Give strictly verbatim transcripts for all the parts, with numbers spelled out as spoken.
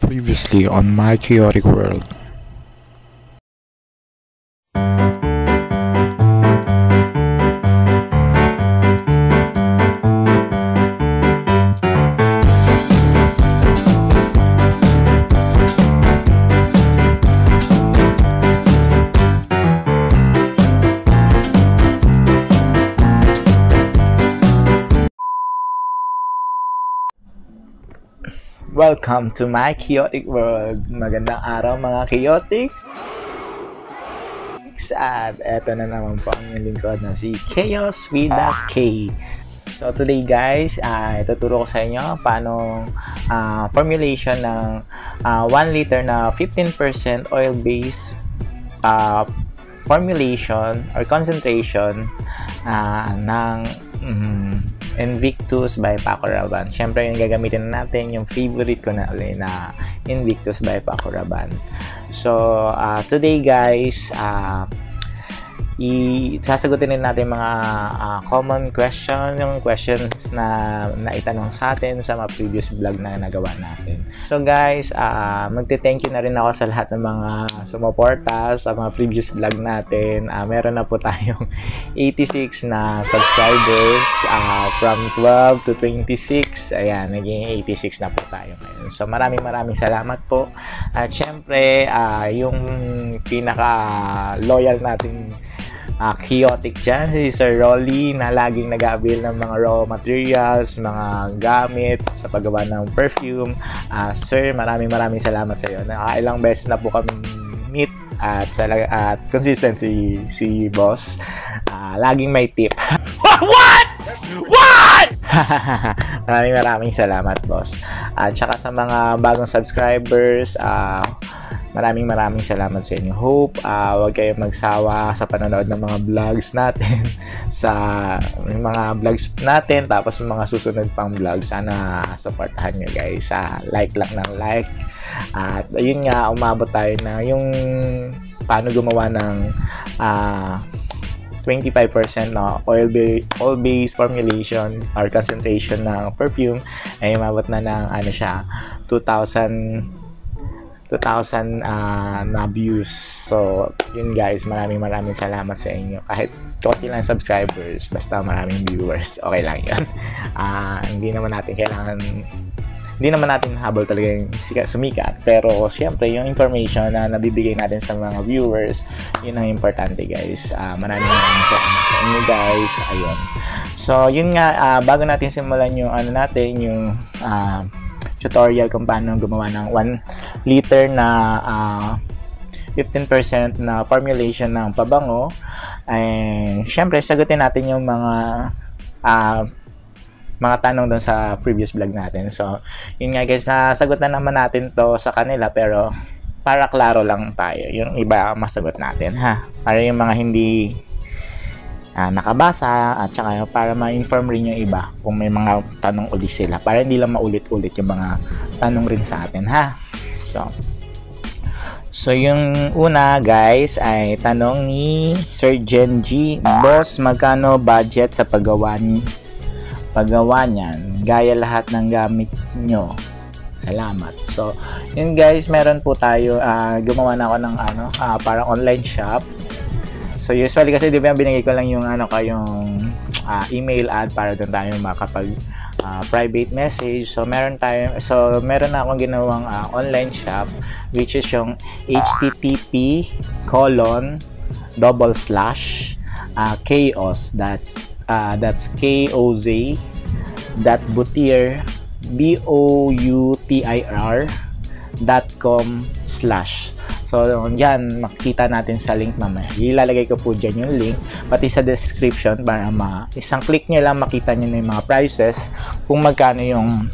Previously on My Chaotic World. Welcome to my chaotic world. Magandang araw mga chaotics. At eto na naman po ang inyong lingkod na si Chaos with a K. So today guys, uh, ituturo ko sa inyo paano uh, formulation ng uh, one liter na fifteen percent oil-based uh, formulation or concentration uh, ng um, Invictus by Paco Rabanne. Siyempre, yung gagamitin natin yung favorite ko na ulit na Invictus by Paco Rabanne. So, uh, today guys, uh, i-sasagutin din natin mga uh, common question, yung questions na naitanong sa atin sa mga previous vlog na nagawa natin. So guys, uh, magte-thank you na rin ako sa lahat ng mga sumuporta sa mga previous vlog natin. Uh, meron na po tayong eighty-six na subscribers, uh, from twelve to twenty-six. Ayan, naging eighty-six na po tayo ngayon. So maraming maraming salamat po. At syempre, uh, yung pinaka-loyal nating Uh, chaotic dyan, si Sir Rolly na laging nag-avail ng mga raw materials, mga gamit sa paggawa ng perfume. Uh, sir, maraming maraming salamat sa iyo. Nakailang beses na po kami meet at, at consistency si boss. Uh, laging may tip. What? What? Maraming maraming salamat boss. At saka sa mga bagong subscribers, uh, maraming maraming salamat sa inyo. Hope uh, huwag kayong magsawa sa panonood ng mga vlogs natin, sa mga vlogs natin, tapos mga susunod pang vlogs. Sana supportahan nyo guys. Uh, like lang ng like. At uh, ayun nga, umabot tayo na yung paano gumawa ng uh, twenty-five percent na oil-based oil-based formulation or concentration ng perfume ay umabot na ng ano siya, two thousand uh, na views. So, yun guys, maraming maraming salamat sa inyo. Kahit konti lang subscribers, basta maraming viewers, okay lang yun. Uh, hindi naman natin kailangan, hindi naman natin habol talaga yung sumikat. Pero, syempre, yung information na nabibigay natin sa mga viewers, yun ang importante guys. Uh, maraming maraming salamat sa inyo guys. Ayun. So, yun nga, uh, bago natin simulan yung ano natin, yung uh, tutorial kung paano gumawa ng one liter na uh, fifteen percent na formulation ng pabango, ay syempre sagutin natin yung mga uh, mga tanong doon sa previous vlog natin. So yun nga guys, nasagot na naman natin to sa kanila, pero para klaro lang tayo, yung iba masagot natin ha, para yung mga hindi Uh, nakabasa, at saka para ma-inform rin yung iba kung may mga tanong ulit sila, para hindi lang maulit-ulit yung mga tanong rin sa atin ha. So so yung una guys ay tanong ni Sir Jen G. Boss, magkano budget sa paggawa ni paggawa niyan? Gaya lahat ng gamit nyo. Salamat. So yun guys, meron po tayo, uh, gumawa na ako ng ano, uh, parang online shop. So usually kasi di ba binigay ko lang yung ano ka yung uh, email ad para doon tayo makapag uh, private message. So meron tayo, so meron na akong ginawang uh, online shop, which is yung http colon double slash uh, chaos, that's uh, that's K O Z dot butir B O U T I R dot com slash. So, yan, makikita natin sa link mamaya. Ilalagay ko po dyan yung link, pati sa description, para ma isang click nyo lang makita nyo na yung mga prices, kung magkano yung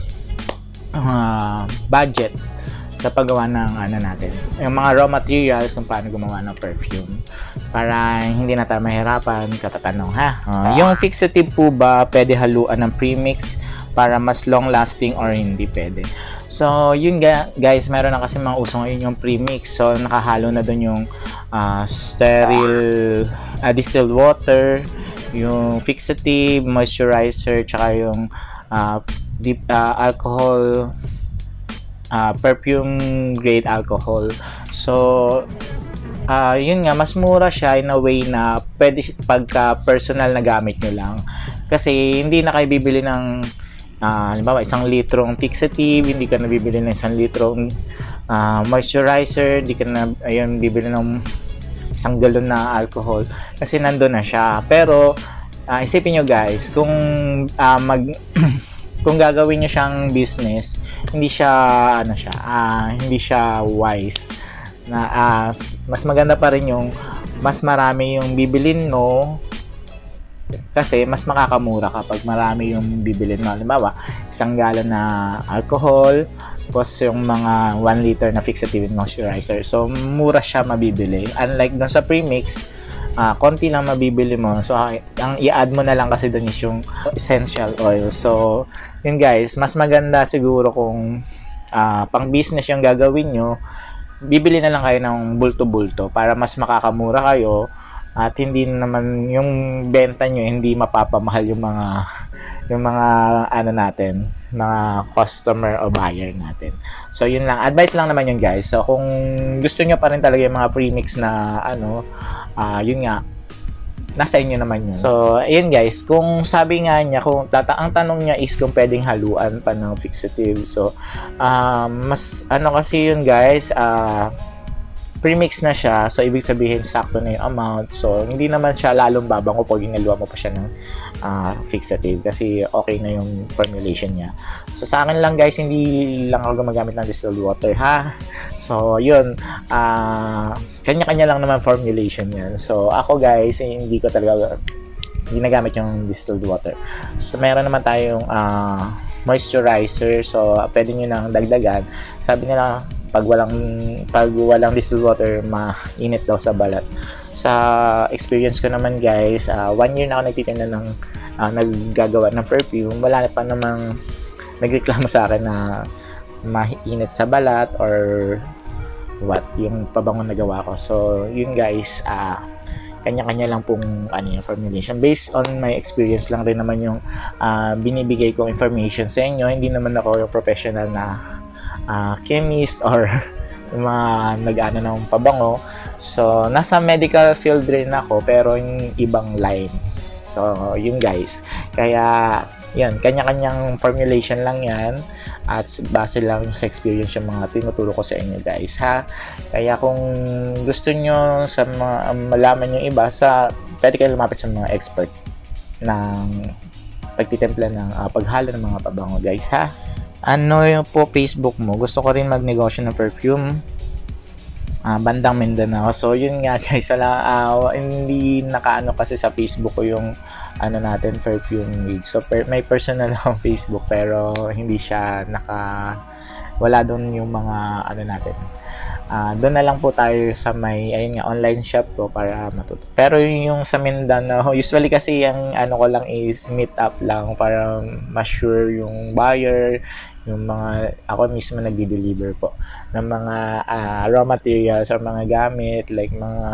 uh, budget sa paggawa ng ano natin, yung mga raw materials, kung paano gumawa ng perfume, para hindi na tayo mahirapan katatanong ha. Uh, yung fixative po ba pwede haluan ng premix para mas long lasting or hindi pwede? So yun guys, meron na kasi mga uso ngayon yung premix. So nakahalo na doon yung uh, sterile uh, distilled water, yung fixative, moisturizer, tsaka yung uh, deep, uh, alcohol uh, perfume grade alcohol. So uh, yun nga, mas mura siya in a way na pwede pagka personal na gamit nyo lang, kasi hindi na kayo bibili ng Uh, halimbawa, isang litrong fixative, hindi ka na bibili ng isang litrong uh, moisturizer, hindi ka na ayun, bibili ng isang galon na alcohol, kasi nandun na siya. Pero uh, isipin nyo guys, kung uh, mag kung gagawin nyo siyang business, hindi siya ano siya, uh, hindi siya wise na uh, mas maganda pa rin yung mas marami yung bibilin mo, kasi mas makakamura kapag marami yung bibilin mo. Halimbawa, isang galon na alcohol, tapos yung mga one liter na fixative moisturizer. So, mura siya mabibili. Unlike dun sa premix, uh, konti lang mabibili mo. So, ang i-add mo na lang kasi dun is yung essential oil. So, yun guys, mas maganda siguro kung uh, pang business yung gagawin nyo, bibili na lang kayo ng bulto-bulto para mas makakamura kayo. At hindi naman yung benta nyo, hindi mapapamahal yung mga yung mga ano natin, mga customer o buyer natin. So yun lang, advice lang naman yun guys. So kung gusto nyo pa rin talaga yung mga premix na ano, uh, yun nga, nasa inyo naman yun. So ayun guys, kung sabi nga niya, kung tata ang tanong niya is kung pwedeng haluan pa ng fixative. So uh, mas ano kasi yun guys, ah uh, premix na siya, so ibig sabihin sakto na yung amount. So hindi naman siya lalong babango pag ginaluan mo pa siya ng uh, fixative, kasi okay na yung formulation niya. So sa akin lang guys, hindi lang ako gumagamit ng distilled water ha. So yun, uh, kanya-kanya lang naman formulation yan. So ako guys, hindi ko talaga ginagamit yung distilled water. So meron naman tayong uh, moisturizer, so pwede nyo nang dagdagan. Sabi nila, pag walang pag walang distilled water, mainit daw sa balat. Sa experience ko naman guys, uh, one year na ako nagtitinda ng uh, naggagawa ng perfume, wala pa namang nagreklamo sa akin na mainit sa balat or what yung pabango na gawa ko. So yun guys, uh, kanya-kanya lang pong ano yung formulation. Based on my experience lang rin naman yung uh, binibigay kong information sa inyo. Hindi naman ako yung professional na Uh, chemist or yung mga nag-ano ng pabango. So, nasa medical field rin ako, pero yung ibang line. So, yun guys. Kaya, yun, kanya-kanyang formulation lang yan. At base lang sa experience yung mga tinuturo ko sa inyo guys, ha. Kaya kung gusto nyo sa mga, um, malaman yung iba, sa, pwede kayo lumapit sa mga expert ng pagtitimpla ng uh, paghalo ng mga pabango guys, ha. Ano yung po Facebook mo? Gusto ko rin magnegosyo ng perfume, uh, bandang Mindanao. So yun nga guys, wala, uh, hindi nakaano kasi sa Facebook ko yung ano natin, perfume page. So per, may personal akong Facebook, pero hindi siya naka, wala doon yung mga ano natin. Uh, doon na lang po tayo sa may, ayun nga, online shop ko para matuto. Pero yung sa Mindanao, usually kasi yung ano ko lang is meet up lang para ma-sure yung buyer, yung mga, ako mismo nagdi-deliver po ng mga uh, raw materials or mga gamit like mga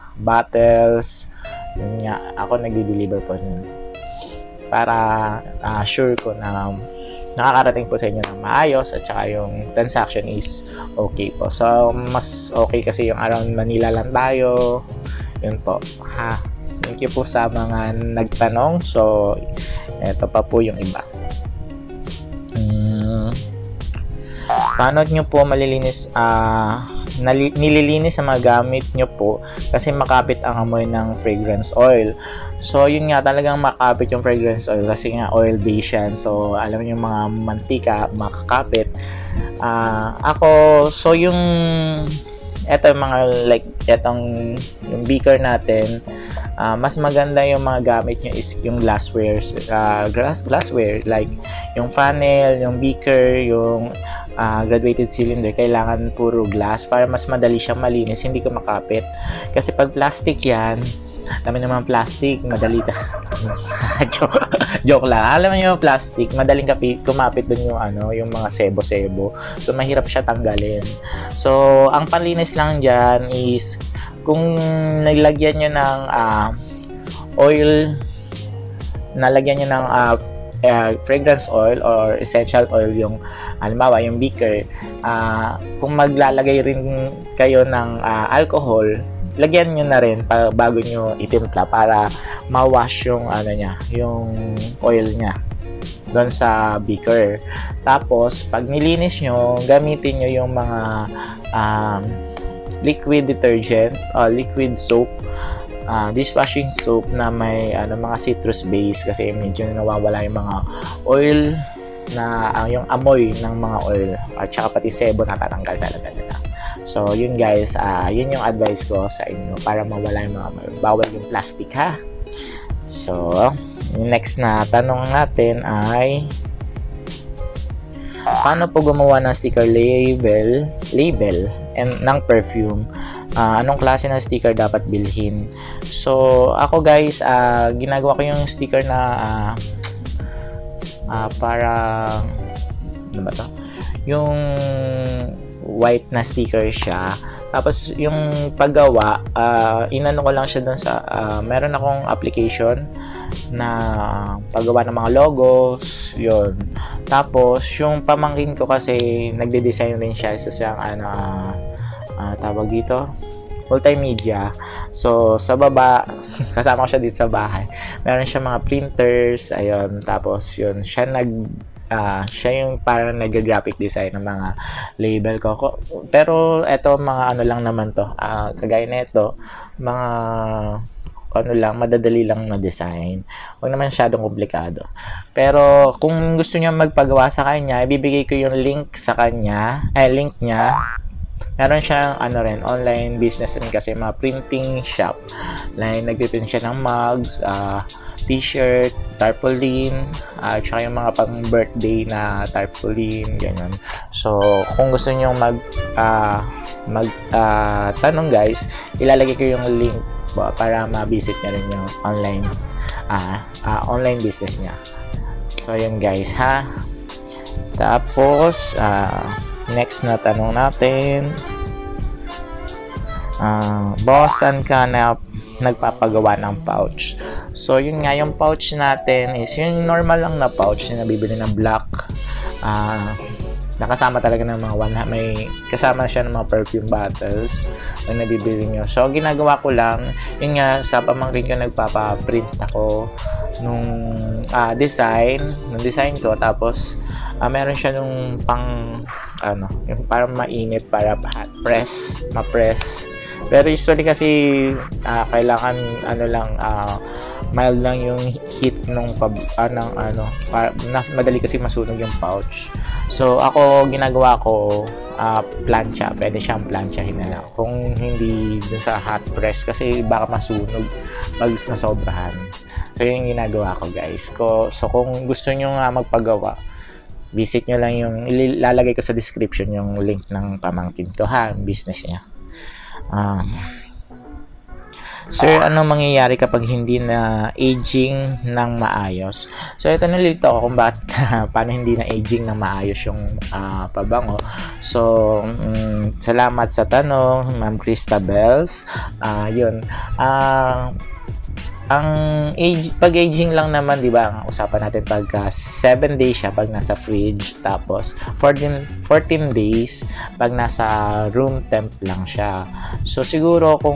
bottles. Yun nga, ako nagdi-deliver po nun para uh, sure ko na nakakarating po sa inyo ng maayos at saka yung transaction is okay po. So mas okay kasi yung around Manila lang tayo. Yun po, ha. Thank you po sa mga nagtanong. So eto pa po yung iba. Hmm. Paano nyo po malilinis, ah, uh, nililinis sa mga gamit nyo po kasi makapit ang amoy ng fragrance oil? So yun nga, talagang makapit yung fragrance oil kasi nga oil based yan. So alam niyo yung mga mantika makakapit. Uh, ako, so yung eto yung mga like etong yung beaker natin, uh, mas maganda yung mga gamit nyo is yung glassware, uh, glass, glassware like yung funnel, yung beaker, yung uh, graduated cylinder, kailangan puro glass para mas madali siyang malinis, hindi ko makapit. Kasi pag plastic yan, alam naman plastic, madali ta. joke, joke lang. Alam niyo yung plastic, madaling kapit, kumapit dun yung ano, yung mga sebo-sebo. So mahirap siya tanggalin. So ang panlinis lang diyan is kung naglagyan niyo ng uh, oil, nalagyan niyo ng uh, uh, fragrance oil or essential oil yung halimbawa yung beaker, uh, kung maglalagay rin kayo ng uh, alcohol, lagyan nyo na rin pa, bago nyo itimpla para ma-wash yung ano niya, yung oil niya doon sa beaker. Tapos pag nilinis nyo, gamitin nyo yung mga um, liquid detergent, uh, liquid soap, uh, dishwashing soap na may ano, mga citrus base, kasi medyo nawawala yung mga oil na uh, yung amoy ng mga oil at saka pati sebo natatanggal talaga nila. So yun guys, uh, yun yung advice ko sa inyo para mawala yung mga bawal yung plastic ha. So yung next na tanong natin ay paano po gumawa ng sticker label label and ng perfume? Uh, anong klase ng sticker dapat bilhin? So ako guys, uh, ginagawa ko yung sticker na uh, uh, parang ano ba to? Yung white na sticker siya. Tapos yung paggawa, uh, inano ko lang siya dun sa uh, meron akong application na paggawa ng mga logos, yun. Tapos yung pamangkin ko kasi nagde-design din siya, isa siyang ano uh, uh, tawag dito, multimedia. So sa baba kasama ko siya dito sa bahay, meron siya mga printers, ayun. Tapos yun, siya nag Uh, siya yung parang nag-graphic design ng mga label ko. Pero eto mga ano lang naman to, uh, kagaya na ito, mga ano lang, madadali lang na design. Huwag naman masyadong komplikado. Pero kung gusto niyo magpagawa sa kanya, ibibigay ko yung link sa kanya, eh link niya. Meron siyang ano rin, online business rin kasi, mga printing shop. Like nagpiprint siya ng mugs, uh, t-shirt, tarpaulin, at uh, saka yung mga pang birthday na tarpaulin, ganyan. So kung gusto niyo mag uh, mag uh, tanong guys, ilalagay ko yung link ba, para ma-visit niya rin yung online uh, uh, online business niya. So yun guys ha. Tapos uh, next na tanong natin, uh, boss, saan ka na nagpapagawa ng pouch? So yun nga, yung pouch natin is yung normal lang na pouch na nabibili ng black, uh, nakasama talaga ng mga one, may kasama siya ng mga perfume bottles na nabibili nyo. So ginagawa ko lang, yun nga, sa pamangkin ko nagpapaprint ako nung uh, design nung design ko. Tapos uh, meron siya nung pang ano, yung parang mainit para hot press, ma-press. Pero usually kasi uh, kailangan ano lang, uh, mild lang yung heat nung pab uh, ng ano, para, na, madali kasi masunog yung pouch. So ako ginagawa ko uh, plancha, pwede siyang planchahin na lang kung hindi dun sa hot press kasi baka masunog pag nasobrahan. So yun yung ginagawa ko guys. Ko, so kung gusto nyo nga magpagawa, visit nyo lang yung, ilalagay ko sa description yung link ng pamangkin ko ha, business niya. Um, Sir, ano mangyayari kapag hindi na aging ng maayos? So ito, nalilito ako kung bakit paano hindi na aging ng maayos yung uh, pabango. So um, salamat sa tanong, Ma'am Christabels. Uh, yun. Uh, ang age, pag-aging lang naman, di ba, ang usapan natin pagka seven days siya pag nasa fridge, tapos fourteen, fourteen days pag nasa room temp lang siya. So siguro kung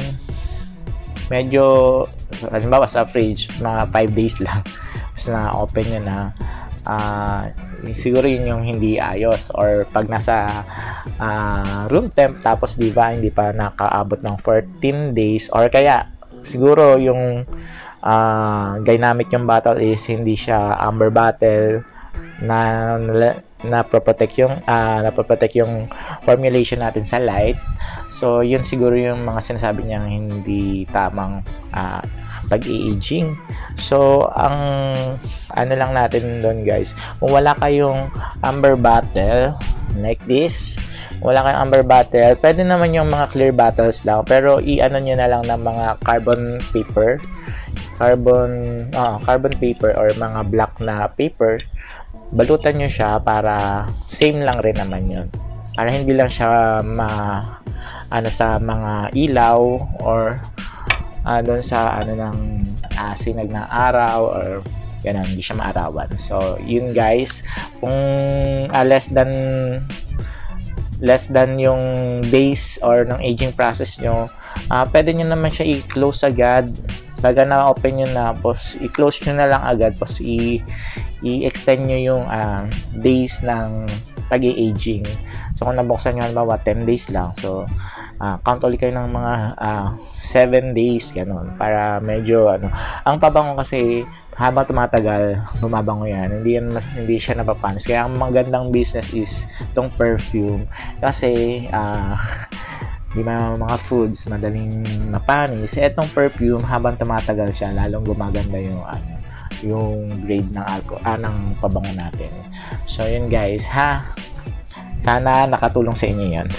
medyo, halimbawa sa fridge, mga five days lang, tapos na open nyo na, uh, siguro yun yung hindi ayos. Or pag nasa uh, room temp, tapos di ba hindi pa nakaabot ng fourteen days, or kaya siguro yung uh, dynamic yung bottle is hindi siya amber bottle na na protect yung uh, na protect yung formulation natin sa light. So yun siguro yung mga sinasabi niyang hindi tamang uh, pag-i-aging. So ang ano lang natin doon guys, kung wala kayong amber bottle like this, wala kayong amber bottle, pwede naman yung mga clear bottles lang, pero i-ano nyo na lang ng mga carbon paper, carbon uh, carbon paper or mga black na paper. Balutan nyo siya para same lang rin naman yun, para hindi lang siya ma ano sa mga ilaw or uh, doon sa ano ng uh, sinag ng araw or Ganun, hindi siya maarawan. So, yun guys, kung uh, less than less than yung days or ng aging process nyo, uh, pwede nyo naman siya i-close agad. Baga na-open nyo na, tapos i-close nyo na lang agad, tapos i- i-extend nyo yung uh, days ng pag-i-aging. So, kung nabuksan nyo, halimbawa, ten days lang. So, uh, count ulit kayo ng mga uh, seven days, ganun, para medyo, ano, ang pabango kasi, habang tumatagal, bumabango yan. Hindi yan mas, hindi siya napapanis. Kaya ang magandang business is tong perfume. Kasi, ah, uh, di ba mga foods madaling mapanis. Etong perfume, habang tumatagal siya, lalong gumaganda yung ano, yung grade ng alcohol, ah, ng pabango natin. So, yun guys, ha. Sana nakatulong sa inyo yan.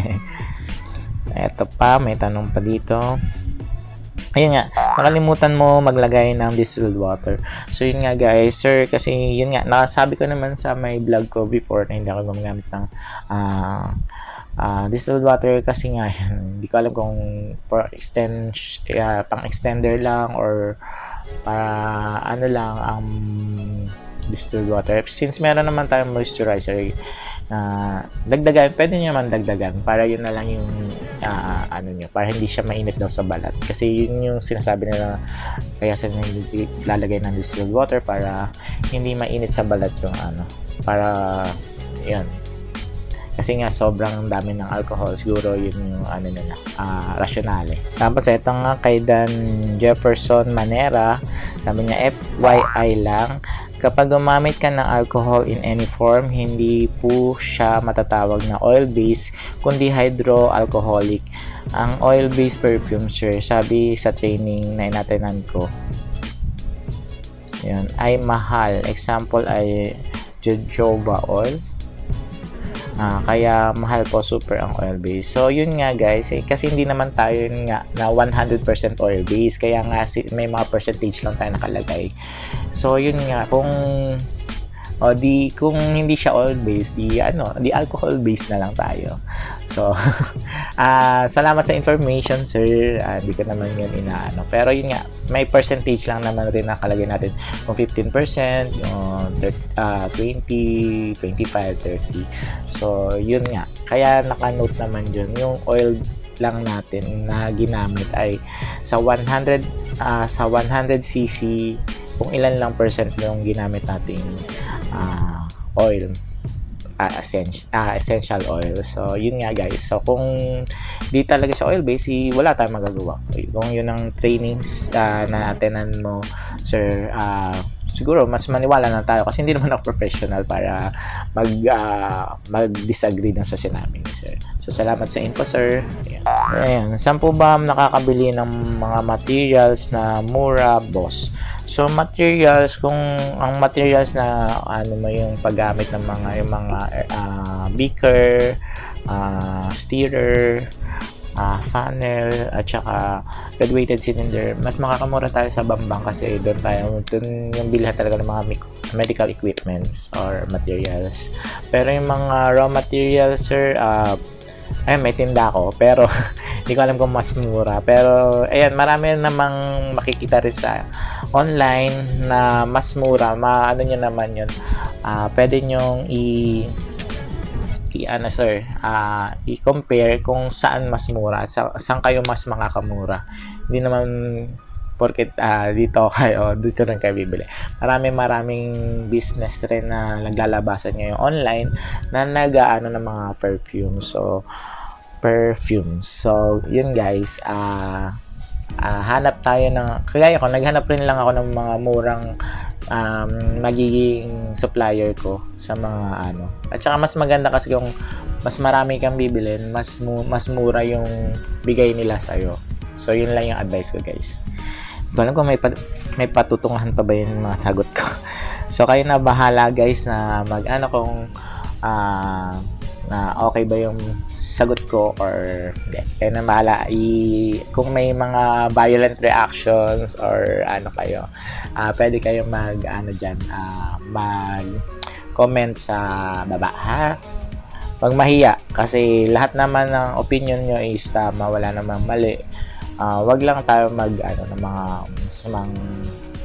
Eto pa, may tanong pa dito. Ayun nga, nakalimutan mo maglagay ng distilled water. So, yun nga guys, sir, kasi yun nga, nakasabi ko naman sa my vlog ko before na hindi ako gumagamit ng uh, uh, distilled water kasi nga, hindi ko alam kung for extend, uh, pang extender lang or para ano lang ang um, distilled water. Since meron naman tayong moisturizer, Uh, dagdagan, pwede nyo naman dagdagan para yun na lang yung uh, ano nyo, para hindi siya mainit daw sa balat, kasi yun yung sinasabi nila, kaya sila lalagay ng distilled water para hindi mainit sa balat yung ano, para yun, kasi nga sobrang dami ng alcohol, siguro yun yung ano nila, uh, rasyonale. Tapos ito nga kay Dan Jefferson Manera, sabi niya F Y I lang, kapag gumamit ka ng alcohol in any form, hindi po siya matatawag na oil-based, kundi hydroalcoholic. Ang oil-based perfume, sir, sabi sa training na inatenan ko, yun, ay mahal. Example ay jojoba oil. Uh, kaya mahal po super ang oil base. So yun nga guys, eh, kasi hindi naman tayo yun nga na one hundred percent oil base, kaya nga si, may mga percentage lang tayo nakalagay. So yun nga, kung o di kung hindi siya oil based, di ano, di alcohol based na lang tayo. So uh, salamat sa information, sir. Uh, di ko naman yun inaano, pero yun nga, may percentage lang naman rin nakalagay natin, kung fifteen percent, yung uh, twenty, twenty-five, thirty. So yun nga, kaya naka-note naman dyan yung oil lang natin na ginamit ay sa one hundred uh, sa one hundred c c, kung ilan lang percent yung ginamit nating uh, oil, uh, essential, uh, essential oil. So yun nga guys, so kung di talaga siya oil based, wala tayong magagawa. Kung yun ang trainings uh, na attenan mo, sir, uh, siguro mas maniwala na tayo, kasi hindi naman ako professional para mag uh, mag-disagree dun sa sinabi ni sir. So salamat sa info, sir. Ayan. Ayan. Saan po ba nakakabili ng mga materials na mura, boss? So materials, kung ang materials na ano mo yung paggamit ng mga yung mga uh, beaker, uh, stirrer, uh, funnel, at saka red-weighted cylinder, mas makakamura tayo sa Bambang, kasi doon tayo, doon yung bilhan talaga ng mga medical equipments or materials. Pero yung mga raw materials, sir, uh, ay may tinda ko, pero hindi ko alam kung mas mura. Pero ayan, marami namang makikita rin sa online na mas mura. Ma ano nyo naman yun, uh, pwede nyong i i ano sir, uh, i-compare kung saan mas mura at sa, saan kayo mas makakamura. Hindi naman porket uh, dito kayo, dito rin kayo bibili. Marami maraming business rin na naglalabasan ngayon online na nag-aano ng mga perfume. So perfume. So yun guys, ah uh, uh, hanap tayo ng, kaya ako naghanap rin lang ako ng mga murang um, magiging supplier ko sa mga ano. At saka mas maganda kasi kung mas marami kang bibilin, mas mu mas mura yung bigay nila sa iyo. So yun lang yung advice ko guys. Hindi alam kung may, pa may patutungahan pa ba yung mga sagot ko. So kayo na bahala guys na mag ano kung uh, na okay ba yung sagot ko or hindi. Kayo na bahala. I, kung may mga violent reactions or ano kayo, uh, pwede kayo mag ano dyan, uh, mag comment sa baba, ha? Wag mahiya, kasi lahat naman ng opinion nyo is tama, wala namang mali. Uh, wag lang tayo mag ano ng mga masamang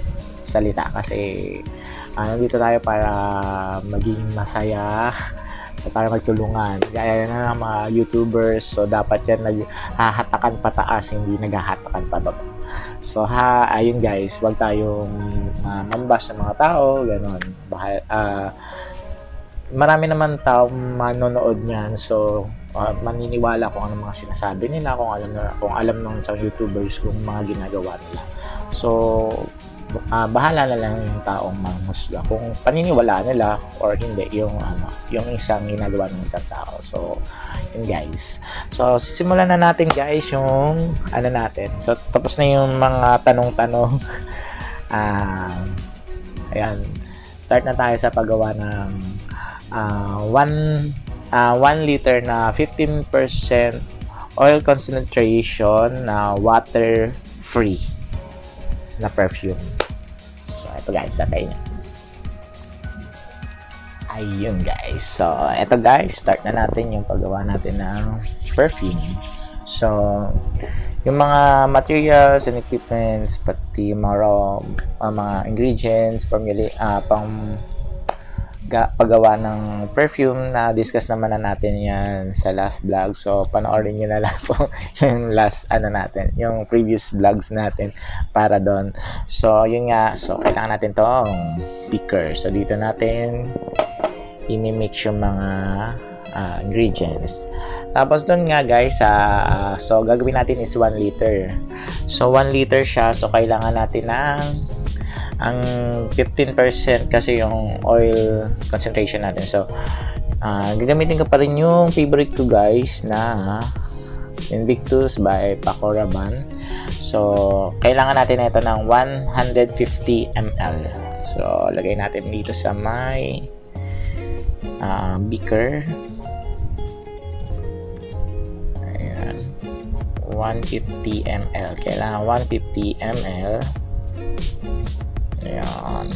salita kasi uh, nandito tayo para maging masaya, para magtulungan. Gaya na ng mga YouTubers, so dapat yan naghahatakan pataas, hindi naghahatakan pababa. So ha, ayun guys, wag tayong uh, mambash sa mga tao, ganon. Bahal, uh, marami naman tao manonood niyan, so uh, maniniwala kung ano mga sinasabi nila, kung alam na, kung alam ng sa YouTubers kung mga ginagawa nila. So uh, bahala na lang yung taong manghusga kung paniniwalaan nila or hindi yung ano, yung isang ginagawa ng isang tao. So yun guys. So simulan na natin guys yung ano natin. So tapos na yung mga tanong-tanong. uh, ayan. Start na tayo sa paggawa ng uh, one uh, one liter na fifteen percent oil concentration na water free na perfume. So ito guys, satay niya. Ayun guys. So ito guys, start na natin yung paggawa natin ng perfume. So yung mga materials and equipments, pati mga raw, uh, mga ingredients, formula, uh, pang ga, paggawa ng perfume, na discuss naman na natin yan sa last vlog. So panoorin nyo na lang po yung last ano natin, yung previous vlogs natin para doon. So yun nga, so kailangan natin tong beaker. So dito natin i-mix yung mga uh, ingredients. Tapos doon nga guys, uh, so gagawin natin is one liter. So one liter siya, so kailangan natin ng ang fifteen percent kasi yung oil concentration natin. So uh, gagamitin ko pa rin yung favorite ko guys na Invictus by Paco Rabanne. So kailangan natin ito ng one hundred fifty milliliters. So lagay natin dito sa may uh, beaker. Ayan, one hundred fifty milliliters. Kailangan one hundred fifty milliliters. Ayan.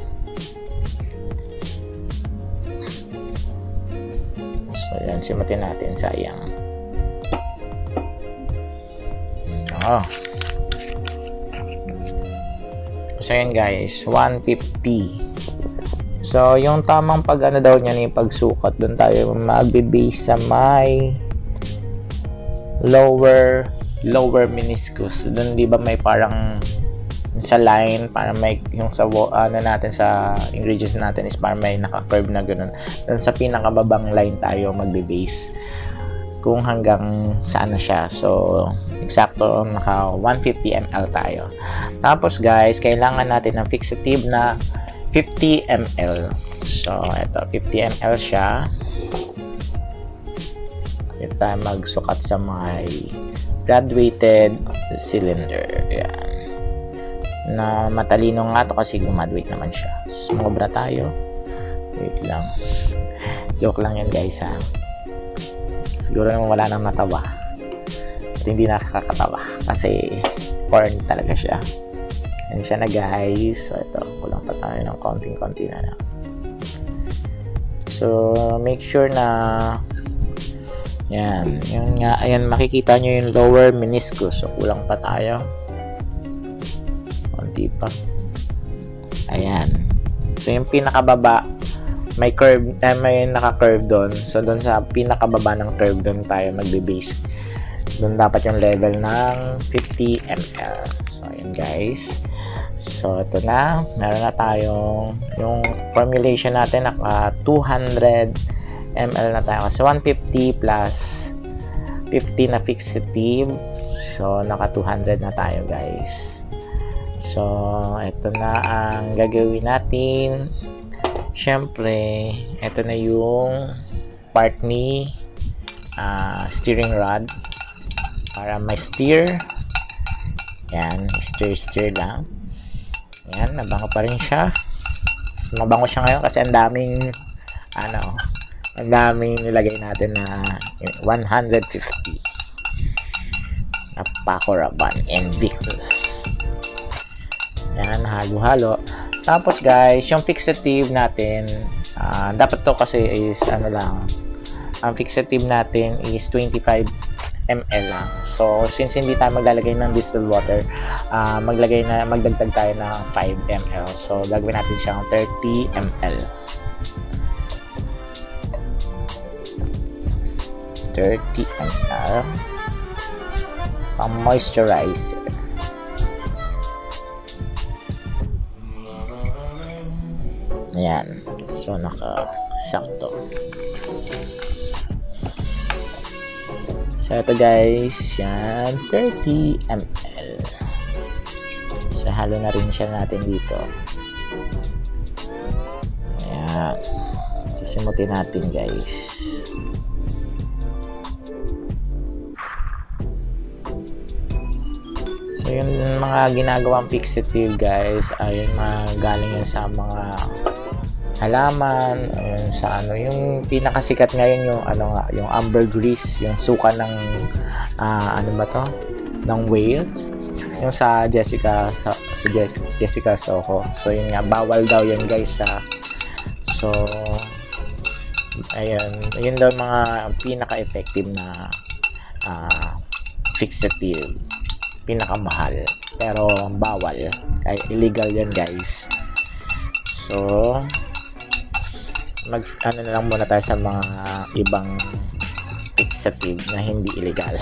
So, yan. Simutin natin. Sayang. Oh. So, yan guys. one hundred fifty. So, yung tamang pag ano daw niya ni pagsukat, doon tayo magbe-base sa may lower lower meniscus. Doon di ba may parang sa line, para may yung sa ano natin sa ingredients natin is para may naka-curve na ganoon. Doon sa pinakababang line tayo magbe-base kung hanggang saan na siya. So eksakto naka one hundred fifty milliliters tayo. Tapos guys, kailangan natin ng fixative na fifty milliliters. So ito fifty milliliters siya. Ito tayo magsukat sa may graduated cylinder. Yan. Na matalino nga to kasi gumaduate naman siya. So, sumobra tayo. Wait lang. Joke lang yan guys ha. Siguro naman wala nang natawa. At hindi nakakatawa. Kasi corny talaga siya. Yan siya na guys. So ito. Kulang pa tayo ng konting-konti na lang. So make sure na yan. Yung nga. Ayan, makikita nyo yung lower meniscus. So kulang pa tayo. Pa. Ayan. So yung pinakababa may curve, eh, may naka-curve doon. So doon sa pinakababa ng curve doon tayo magbe-base. Doon dapat yung level ng fifty milliliters. So ayan guys. So ito na, meron na tayong yung formulation natin naka two hundred milliliters na tayo. So one hundred fifty plus fifty na fixative. So naka two hundred na tayo guys. So, ito na ang gagawin natin. Siyempre, ito na yung part ni uh, steering rod para may steer. Yan, steer-steer lang. Yan, nabango pa rin siya. Mas mabango siya ngayon kasi ang daming ano, ang daming nilagay natin na one hundred fifty na Paco Rabanne Invictus. Yan, halo-halo. Tapos guys, yung fixative natin, uh, dapat to kasi is ano lang, ang fixative natin is twenty-five milliliters lang. So, since hindi tayo maglalagay ng distilled water, uh, maglagay na, magdagdag tayo ng five milliliters. So, gagawin natin siyang thirty milliliters. thirty milliliters. Pang moisturizer. Ayan. So, naka-sakto. So, ito guys. Yan. thirty milliliters. So, halo na rin siya natin dito. Ayan. Sisimutin natin guys. So, yung mga ginagawang fixative guys, ay yung mga galing yan sa mga halaman, ayun, sa ano, yung pinakasikat ngayon yung ano nga, yung ambergris, yung suka ng uh, ano ba to? Ng whale. Yung sa Jessica sa, sa Jessica Soho. So, yun nga, bawal daw yan guys sa so, ayun, yun daw mga pinaka-effective na uh, fixative. Pinakamahal, pero bawal, kaya illegal yan guys. So mag ano na lang muna tayo sa mga ibang fixative na hindi illegal.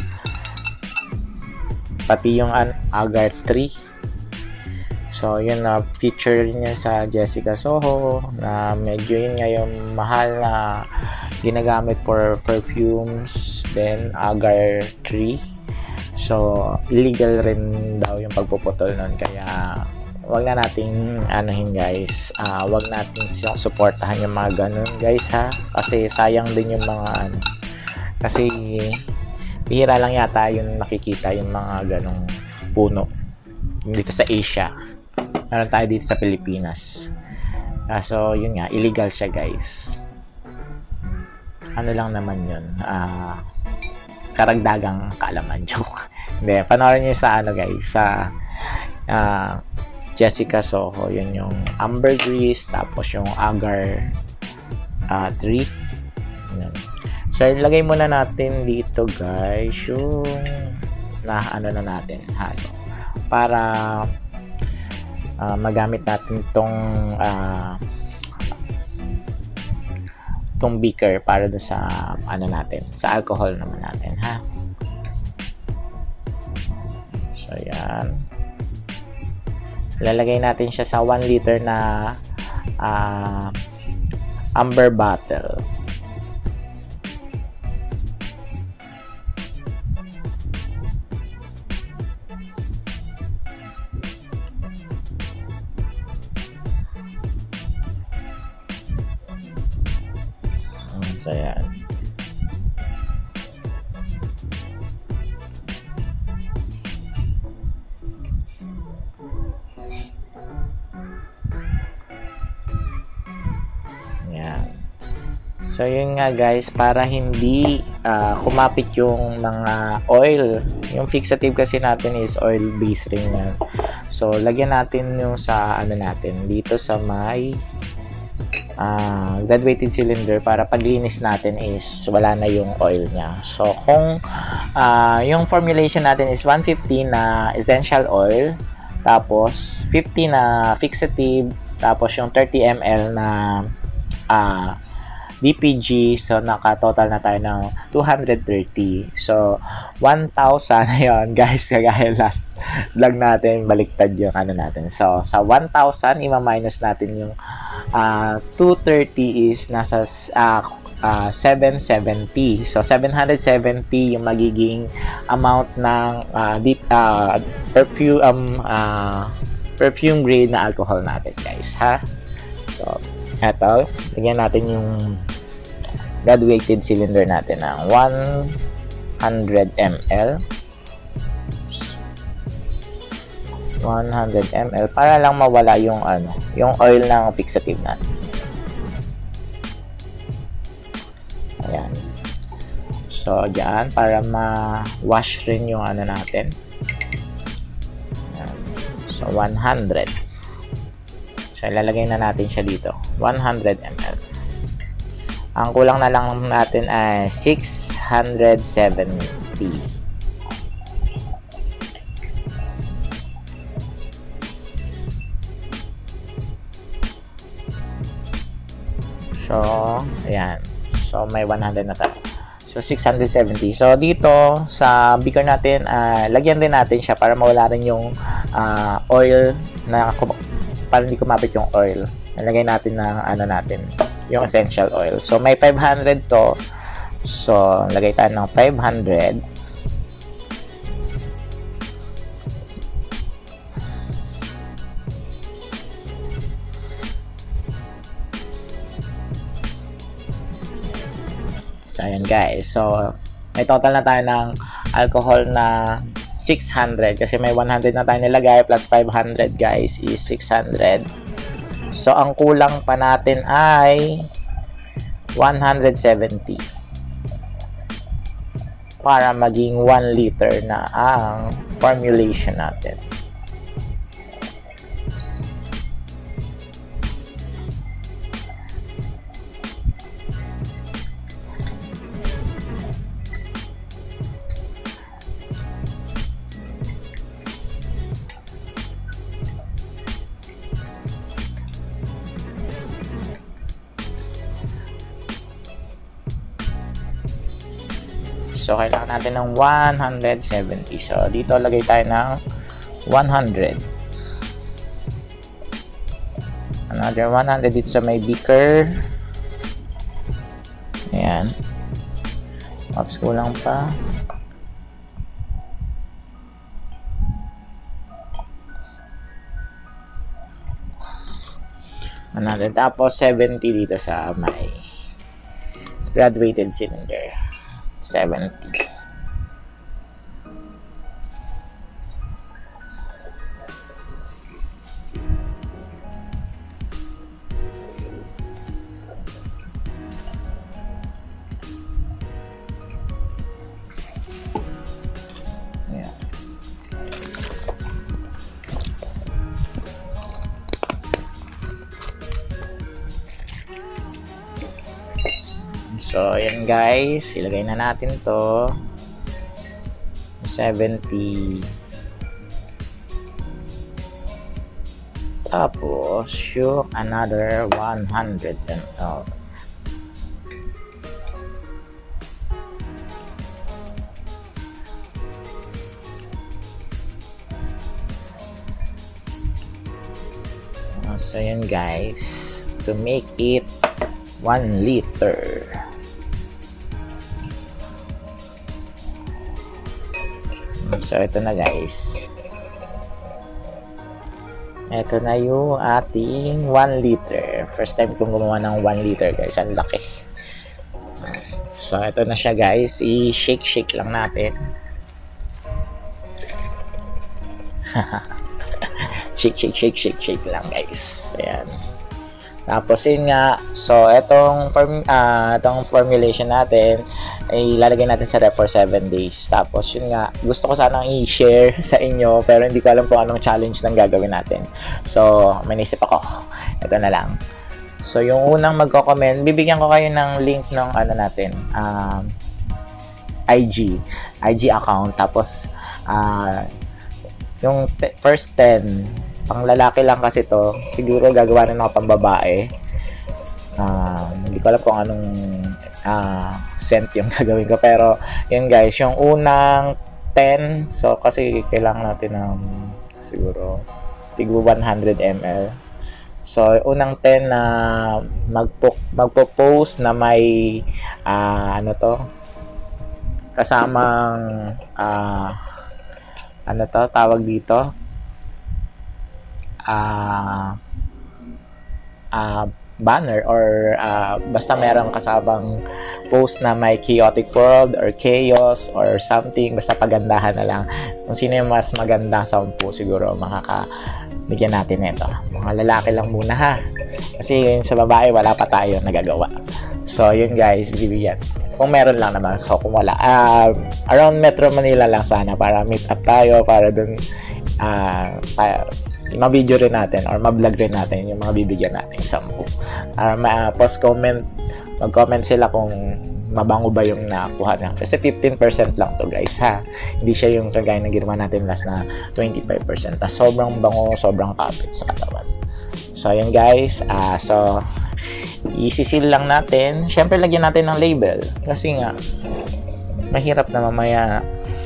Pati yung an agar three. So yun na, uh, feature niya sa Jessica Soho na medyo yun nga yung mahal na ginagamit for perfumes. Then agar three. So, illegal rin daw yung pagpuputol nun. Kaya, wag na nating anuhin guys. Uh, wag natin supportahan yung mga ganun guys ha. Kasi sayang din yung mga ano. Kasi, bihira lang yata yung nakikita yung mga ganong puno. Dito sa Asia. Meron tayo dito sa Pilipinas. Uh, so, yun nga. Illegal siya guys. Ano lang naman yun. Ah... Uh, karagdagang kaalaman, joke. Hindi, panoorin nyo sa ano guys, sa uh, Jessica Soho, yun yung ambergris, tapos yung agar uh, three. Yun. So, ilagay muna natin dito guys, yung na ano na natin, halo. Para uh, magamit natin tong uh, tong beaker para do sa ano natin, sa alcohol naman natin ha. So yan, lalagay natin siya sa one liter na uh, amber bottle. So, yan. Yan. So, yun nga guys, para hindi uh, kumapit yung mga oil. Yung fixative kasi natin is oil-based rin yan. So, lagyan natin yung sa ano natin, dito sa may Uh, graduated cylinder para paglinis natin is wala na yung oil niya. So kung uh, yung formulation natin is one fifty na essential oil, tapos fifty na fixative, tapos yung thirty milliliters na uh, D P G, so naka-total na tayo ng two hundred thirty. So, one thousand, ayun guys, kagaya last vlog natin, baliktad yung ano natin. So, sa one thousand, ima-minus natin yung uh, two thirty is nasa uh, uh, seven seventy. So, seven seventy yung magiging amount ng uh, deep, uh, perfume, um, uh, perfume grade na alcohol natin, guys, ha? So, eto, lagyan natin yung graduated cylinder natin ng one hundred milliliters. one hundred milliliters para lang mawala yung ano, yung oil ng fixative natin. Ayan. So, diyan para ma-wash rin yung ano natin. Ayan. So, one hundred. So, ilalagay na natin siya dito. one hundred milliliters. Ang kulang na lang natin ay six hundred seven seventy. So, ayan. So, may one hundred na tayo. So, six hundred seventy. So, dito, sa beaker natin, uh, lagyan din natin siya para mawala rin yung uh, oil na, para hindi kumapit yung oil. Nalagay natin ng, ano natin, yung essential oil. So, may five hundred to. So, lagay tayo ng five hundred. So, ayan guys. So, may total na tayo ng alcohol na six hundred. Kasi may one hundred na tayo nilagay plus five hundred guys is six hundred. So, ang kulang pa natin ay one hundred seventy. Para maging one liter na ang formulation natin. So, kailangan natin ng one hundred seventy. So, dito lagay tayo ng one hundred. Another one hundred dito sa may beaker. Ayan. Oops, kulang pa. one hundred. Tapos, seventy dito sa may graduated cylinder. seventy. Yeah. So, ayan guys, ilagay na natin to seventy. Tapos, yung another one hundred ml. So, ayan guys, to make it one liter. So, ito na guys. Ito na yung ating one liter. First time kong gumawa ng one liter guys. Ang laki. So, ito na siya guys. I-shake-shake lang natin. shake, shake, shake, shake, shake lang guys. Ayan. Tapos yun nga, so etong, form, uh, etong formulation natin ay ilalagay natin sa ref for seven days. Tapos yun nga, gusto ko sanang i-share sa inyo pero hindi ko alam kung anong challenge nang gagawin natin. So, may naisip ako. Ito na lang. So, yung unang magko-comment, bibigyan ko kayo ng link ng ano natin, um, I G. I G account. Tapos, uh, yung first ten, pang lalaki lang kasi to, siguro gagawa rin ako pang babae. Uh, hindi ko alam kung anong uh, scent yung gagawin ko. Pero, yun guys, yung unang ten, so kasi kailangan natin ng siguro tigo one hundred milliliters. So, unang ten na magpo magpo-post na may uh, ano to, kasamang uh, ano to, tawag dito, uh, uh, banner or uh, basta merong kasabang post na may chaotic world or chaos or something, basta pagandahan na lang. Kung sino yung mas maganda sa sampu, siguro makakabigyan natin nito. Mga lalaki lang muna ha, kasi yun sa babae wala pa tayo nagagawa. So yun guys, bibigyan kung meron lang naman. So kung wala, uh, around Metro Manila lang sana para meet up tayo, para dun uh, para ma-video rin natin or ma-vlog rin natin yung mga bibigyan natin sampu. Uh, ma-post comment, mag-comment sila kung mabango ba yung nakuha niya. Kasi fifteen percent lang to guys ha. Hindi siya yung kagaya na ginawa natin last na twenty-five percent. Tas sobrang bango, sobrang kapit sa katawan. So yun guys, uh, so isisil lang natin. Syempre lagyan natin ng label kasi nga mahirap na mamaya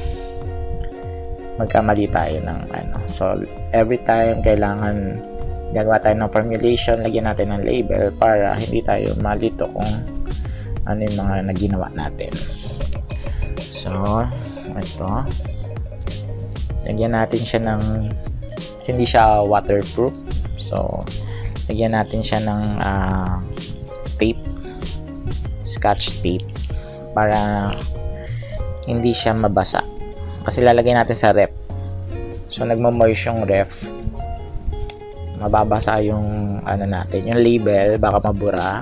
magkamali tayo ng ano. So every time kailangan gagawa tayo ng formulation, lagyan natin ng label para hindi tayo malito kung ano yung mga naginawa natin. So ito, lagyan natin siya ng, hindi siya waterproof, so lagyan natin siya ng uh, tape, scotch tape, para hindi siya mabasa kasi lalagay natin sa ref. So nagmo-moist yung ref, mababasa yung ano natin, yung label, baka mabura.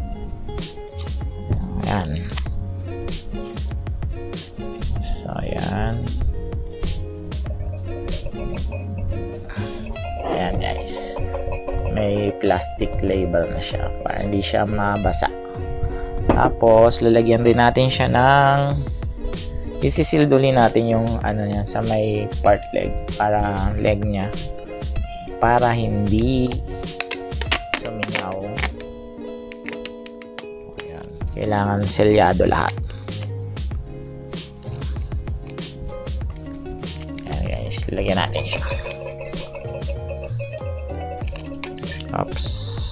Ayan. So ayan. Ayan guys, may plastic label na siya para hindi siya mabasa. Tapos lalagyan din natin siya ng, isisilduli natin yung ano niya sa may part leg, para leg niya, para hindi sumingaw. Ayan. Kailangan selyado lahat. Ayan guys, lagyan natin siya. Oops.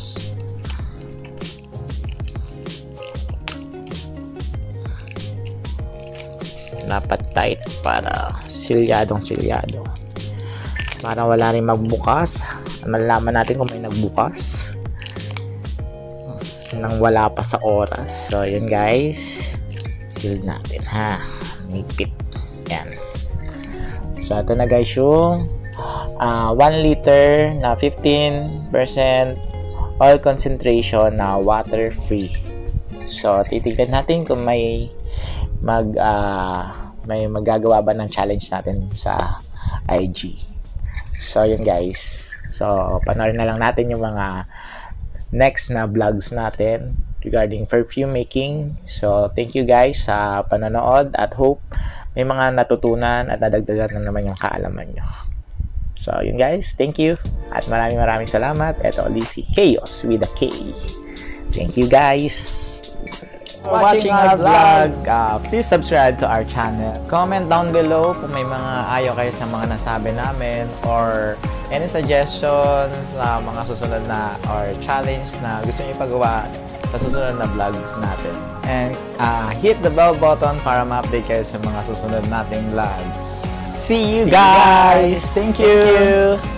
Dapat tight para silyadong silyado, para wala rin magbukas. Malalaman natin kung may nagbukas nang wala pa sa oras. So yun guys, seal natin ha, may pit. Yan. So ito na guys yung uh, one liter na fifteen percent oil concentration na water free. So titignan natin kung may mag uh, may magagawa ba ng challenge natin sa I G. So yun guys, so panoorin na lang natin yung mga next na vlogs natin regarding perfume making. So thank you guys sa panonood, at hope may mga natutunan at nadagdagan na naman yung kaalaman nyo. So yun guys, thank you at maraming maraming salamat. Ito ulit si Chaos with a K. Thank you guys watching our vlog. Uh, please subscribe to our channel. Comment down below kung may mga ayaw kayo sa mga nasabi namin, or any suggestions na mga susunod na or challenge na gusto niyo ipagawa sa susunod na vlogs natin. And uh, hit the bell button para ma-update kayo sa mga susunod nating vlogs. See you, See guys. you guys! Thank you! Thank you.